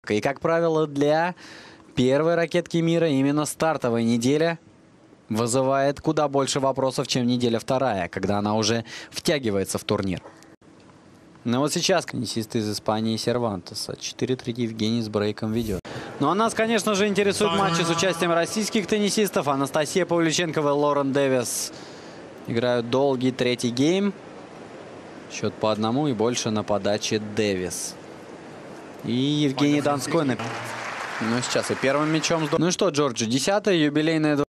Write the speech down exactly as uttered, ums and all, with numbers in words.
И, как правило, для первой ракетки мира именно стартовая неделя вызывает куда больше вопросов, чем неделя вторая, когда она уже втягивается в турнир. Но вот сейчас теннисист из Испании Сервантеса. четыре три Евгений с брейком ведет. Ну а нас, конечно же, интересуют матчи с участием российских теннисистов. Анастасия Павлюченкова и Лорен Дэвис играют долгий третий гейм. Счет по одному и больше на подаче Дэвис. И Евгений Донской. Ну сейчас и первым мячом. Ну и что, Джорджи, десятая юбилейная